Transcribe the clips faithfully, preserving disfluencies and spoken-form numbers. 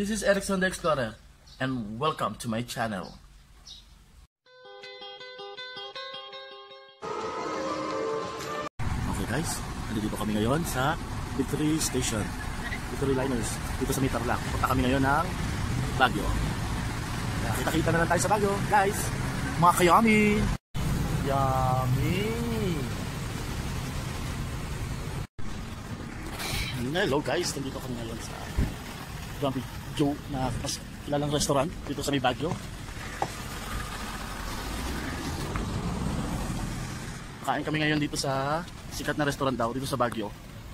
This is Erickson the Explorer, and welcome to my channel. Okay guys, nandito kami ngayon sa Victory Station, Victory Liners, dito sa Tarlac. Punta kami ngayon ng Baguio. Kita-kita na lang tayo sa Baguio, guys. Mga kayami! Yummy! Hello guys, nandito kami ngayon sa Grumpy Joe na mas kilalang restaurant dito sa may Baguio. Kain kami ngayon dito sa sikat na restaurant daw dito sa Baguio.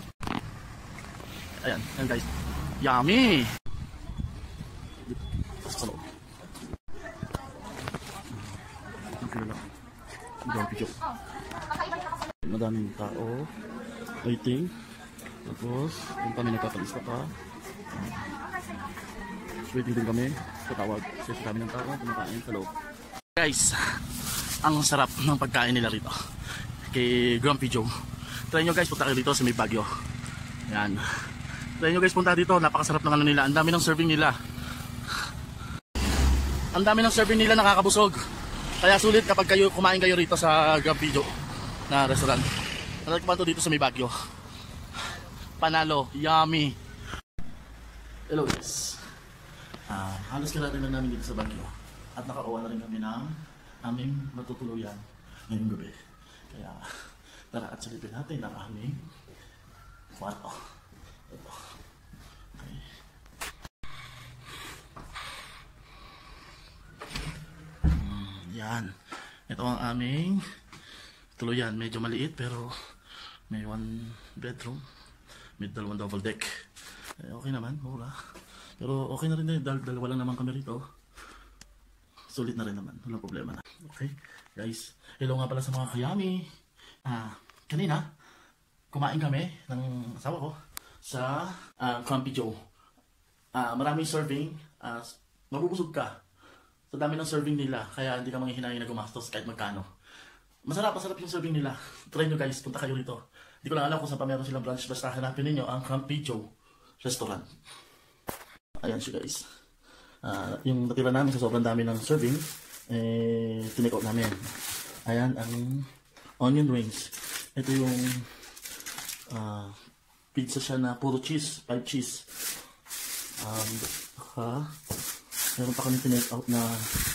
Ayan, ayan guys. Yummy! Sa loob. Grumpy Joe. Madaming tao waiting. Tapos, kung kami nagpapalista pa, waiting din kami. Tatawag kasi kami ng tao kumakain sa loob. Guys, ang sarap ng pagkain nila rito kay Grumpy Joe. Try nyo guys, punta kayo dito sa may Baguio. Yan. Try nyo guys, punta dito. Napakasarap ng ano nila. Ang dami ng serving nila. Ang dami ng serving nila, nakakabusog. Kaya sulit kapag kayo kumain kayo rito sa Grumpy Joe na restaurant. Natikman to dito sa may Baguio. Panalo, yummy. Hello guys. Uh, halos karami na namin dito sa Baguio. At nakauwa na rin kami ng aming matutuluyan ngayong gabi. Kaya tara at silipin natin ang aming kwarto. Ito. Okay. Hmm, yan. Ito ang aming tuluyan. Medyo maliit pero may one bedroom. May dalawang double deck. Eh, okay naman, mura. Pero okay na rin din dahil dalawa lang naman kami rito. Sulit na rin naman, walang problema na. Okay, guys. Hello nga pala sa mga kayami. Ah, kanina, kumain kami ng asawa ko sa uh, Grumpy Joe. Ah, maraming serving. Ah, mabubusog ka. Sa dami ng serving nila, kaya hindi ka manghihinayin na gumastos kahit magkano. Masarap, masarap yung serving nila. Try nyo guys, punta kayo rito. Hindi ko lang alam kung saan pa meron silang branch. Basta hanapin ninyo ang Grumpy Joe Restaurant. Ayan siya guys. Uh, yung natira namin sa sobrang dami ng serving, eh, tinake out namin. Ayan ang onion rings. Ito yung uh, pizza siya na puro cheese. five cheese. Um, baka, meron pa kami tinake out na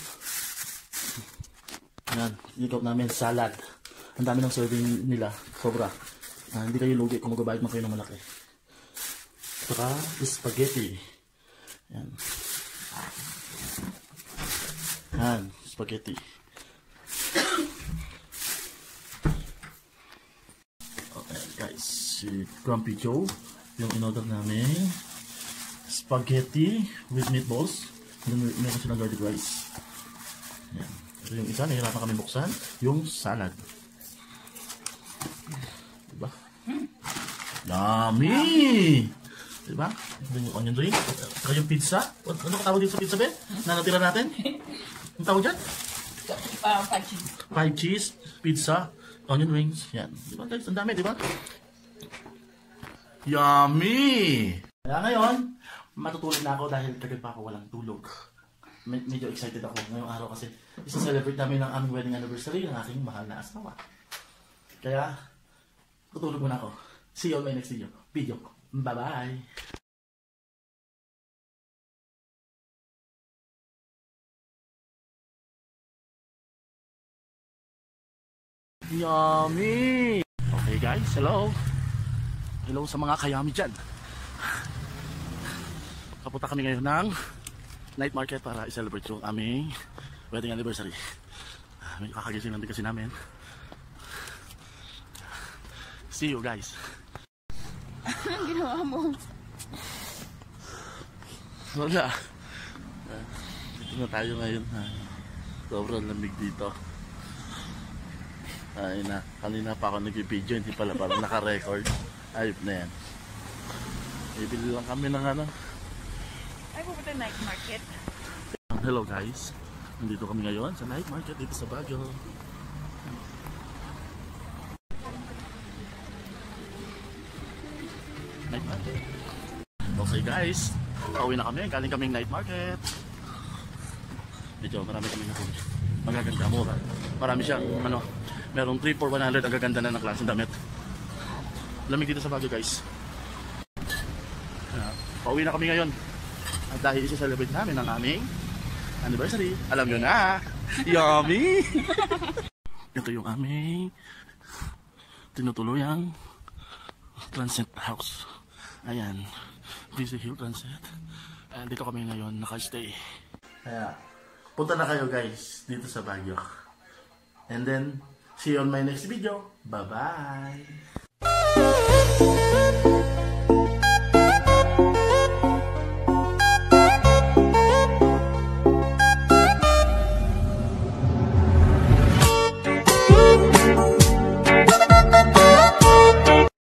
ayan, tinake out namin salad. Ang dami ng serving nila. Sobra. Uh, hindi kayo lugi kung magbabayad mo kayo ng malaki. Saka spaghetti. Yan. Yan, spaghetti. Okay guys, si Grumpy Joe, yung in-order namin spaghetti with meatballs. Meron silang garlic rice. Yan. Ito yung isa, nahirapan kami buksan. Yung salad. Diba? Yummy! Diba? Ito yung onion ring. Saka yung pizza. Ano ka tawag dito sa pizza, Ben? Na natira natin? Ang tawag dyan? Uh, five cheese. Five cheese, pizza, onion rings. Yan. Diba guys? Ang dami, diba? Yummy! Kaya ngayon, matutulog na ako dahil tagal pa ako walang tulog. Med medyo excited ako ngayong araw kasi isa-celebrate namin ang aming wedding anniversary ng aking mahal na asawa. Kaya, tutulog muna ako. See you on my next video. Video. Bye-bye! Yummy! Okay guys, hello! Hello sa mga kayami dyan. Kapunta kami ngayon ng night market para i-celebrate yung aming wedding anniversary. May kakagising lang din kasi namin. See you guys! Anong ginawa mo? Wala. Dito na tayo ngayon. Sobrang lamig dito. Ay na, kanina pa ako nag-video, hindi pala parang naka-record. Ayop na yan. Ibili lang kami ng ano. Ay, pupunta night market. Hello guys. Nandito kami ngayon sa night market dito sa Baguio. Night market. Okay guys, Pauwi na kami, galing kaming night market. Medyo marami kami napuli. Magaganda, mura. Marami siyang, ano, merong three for one hundred. Ang gaganda na ng klaseng damit. Lamig dito sa Baguio, guys. Uh, pauwi na kami ngayon. At dahil isa-celebrate namin ang aming anniversary. Alam nyo na! Yummy! Ito yung aming tinutuluyang Transit House. Ayan. Busy Hill Transit. And dito kami ngayon naka-stay. Kaya, punta na kayo guys dito sa Baguio. And then, see you on my next video. Bye-bye!